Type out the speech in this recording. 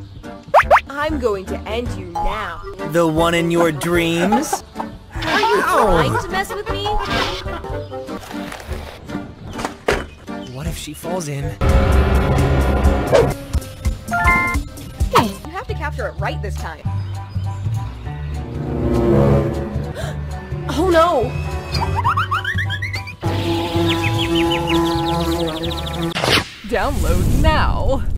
I'm going to end you now. The one in your dreams? Are you trying to mess with me? What if she falls in? You have to capture it right this time. Oh no! Download now.